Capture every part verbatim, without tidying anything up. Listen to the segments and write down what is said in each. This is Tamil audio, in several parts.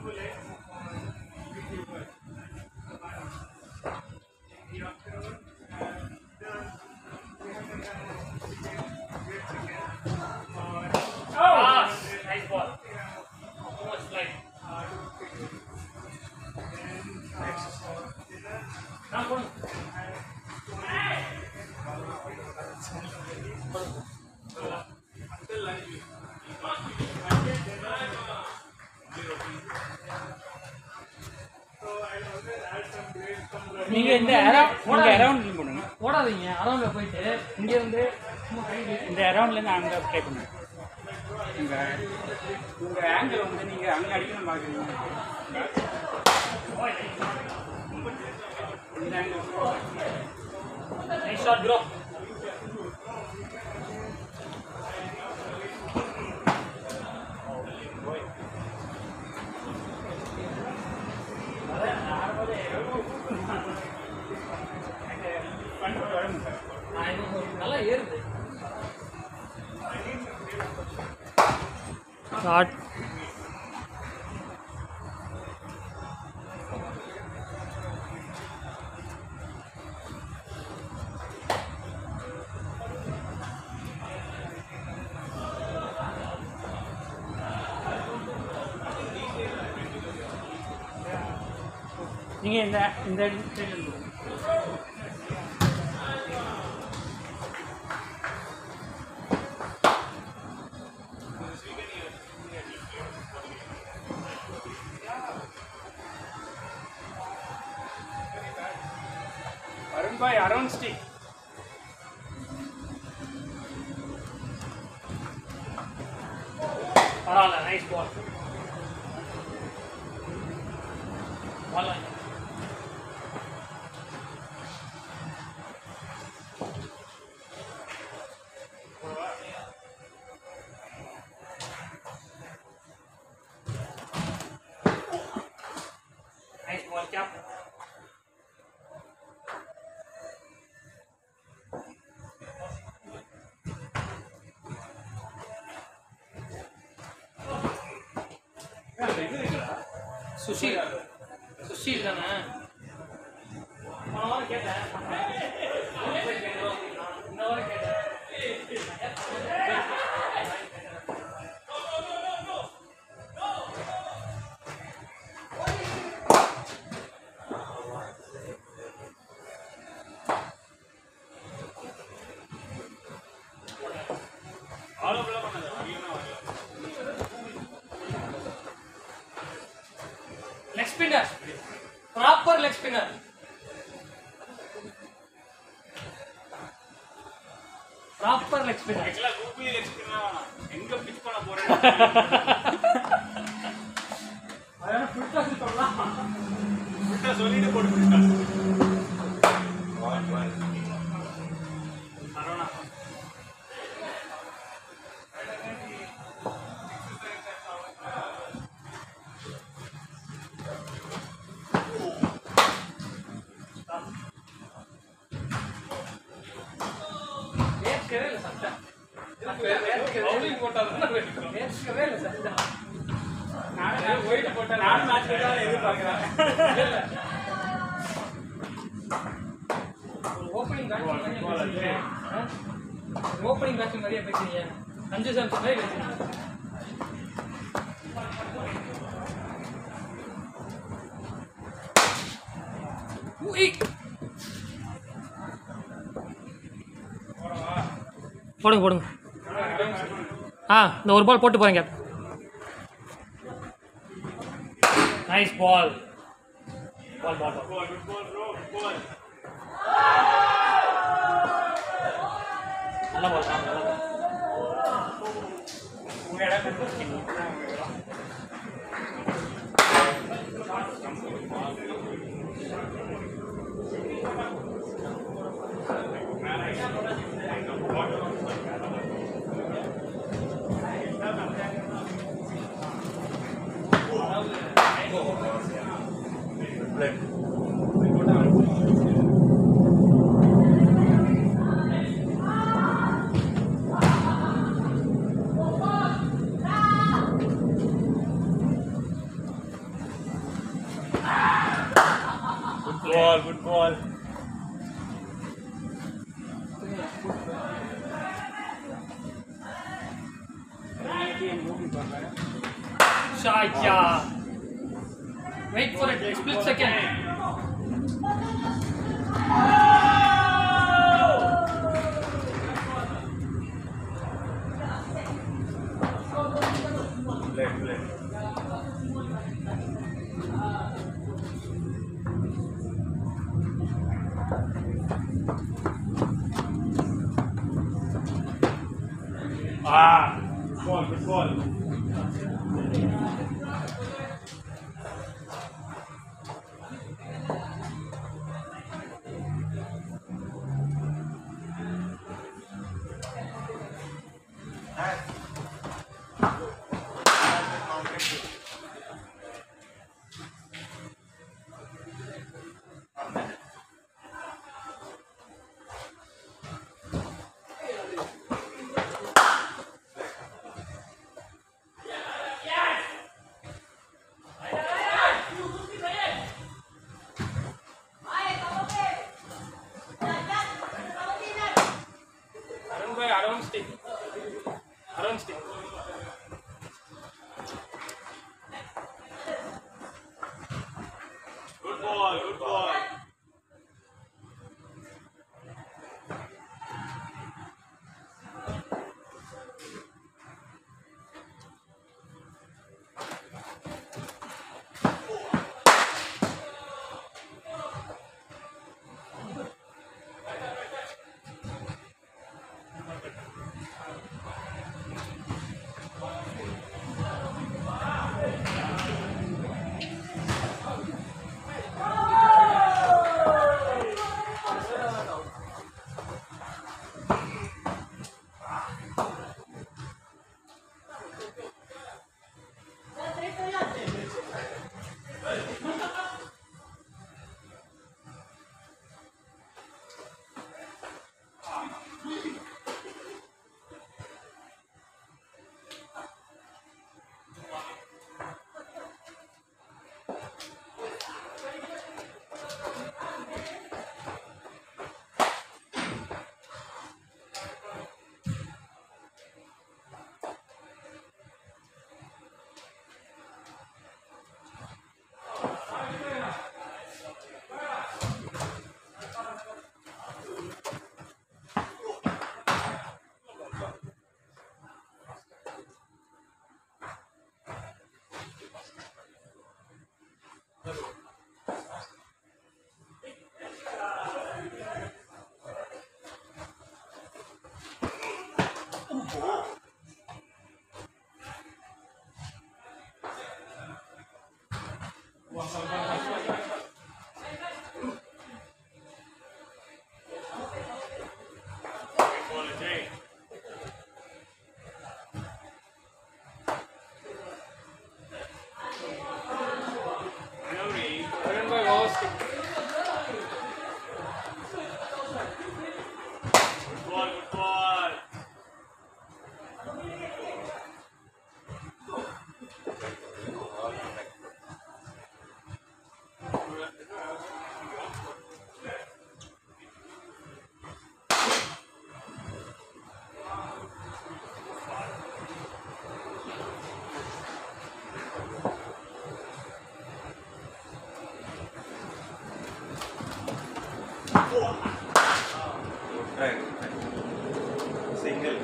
நீங்க இந்த அரவுண்ட் பண்ணுங்க, ஓடாதீங்க. அரவுண்ட்ல போயிட்டு இங்க இருந்து இந்த அரவுண்ட்ல இருந்து அங்க ப்ளே பண்ணுங்க. உங்க உங்க ஆங்கிள் வந்து நீங்க அங்க அடிக்கணும் பாக்குறீங்க. இந்த ஆங்கிள் நைஸ் ஷாட் ப்ரோ. நல்லா ஏறுது ஷாட். நீங்க இந்த இந்த Arun bhai, Arun stick. Parala, nice ball. Ball line. Nice ball, cap. Sushil Sushil தானே போன வாரம் கேட்டேன், இந்த வாரம் கேட்டேன். Leg spinner, proper leg spinner. Proper leg spinner. Actually, Google leg spinner. Enga pitch panna poren. Ayana full toss சொல்லலாம். Full toss சொல்லிட்டு போடு full toss. one one. அரோனா. வேர்க்கவே சட்டை பவுலிங் போட்டாலும் வேர்க்கவே இல்லை சட்டை. நான் ஒயிட் போட்டேன், நான் மேட்ச் தான் எதிர்பார்க்கிறேன். ஒரு ஓப்பனிங் பேட்ஸ்மேன் ஓப்பனிங் பேட்ஸ்மேன் மாதிரியே பேசுறீங்க. அஞ்சு சாம்சன் மாதிரி பேசுறீங்க. போடுங்க போடுங்க. ஆ இந்த ஒரு பால் போட்டு போறீங்க. Nice ball. Ball ball ball ball. நல்ல பால் தான். உங்க இடம் கொடுத்துருக்கீங்க. ball, good ball. Shaya. Wait for it, split second. Play, play. Ah, ball, good ball. Around stick. Around stick. Good ball, good ball. Right. Single.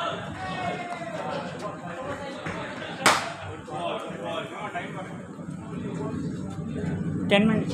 Time ten minutes.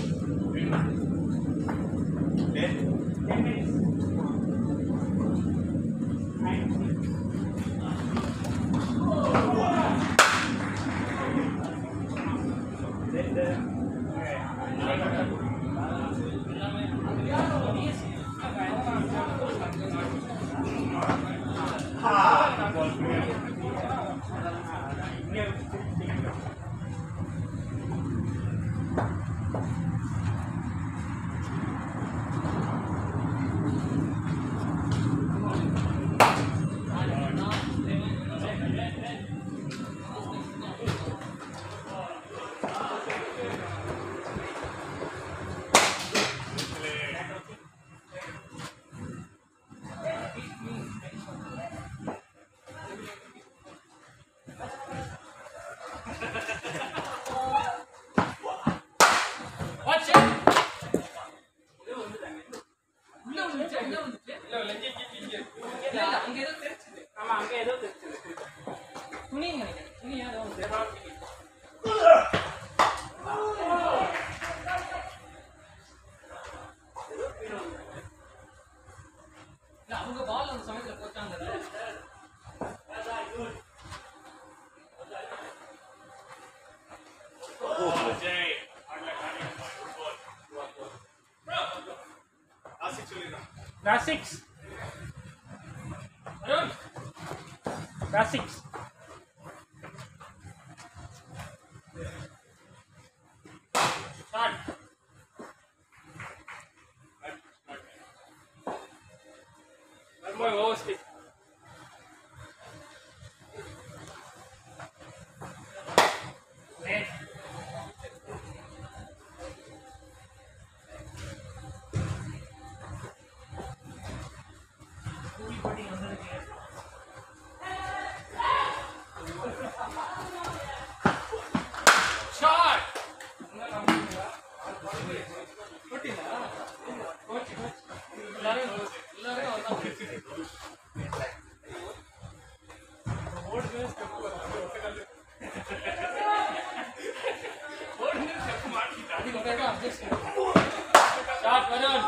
Last six. Last six. Start. One more over stick. Net. Start, Varun.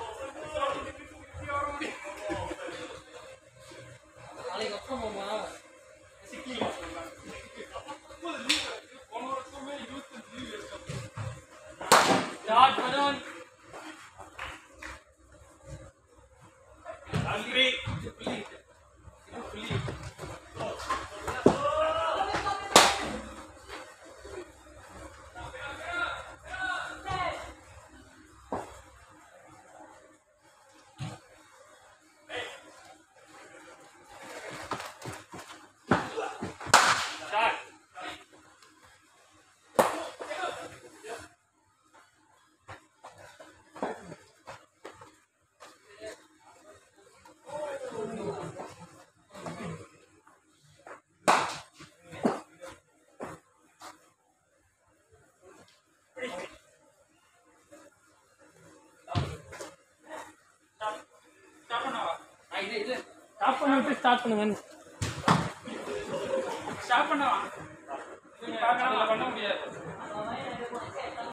Start, Varun. Three. Stop பண்ணிட்டு ஸ்டார்ட் பண்ணுங்க. ஸ்டாப் பண்ணவா? நீங்க பார்க்கலாம் பண்ண முடியாது.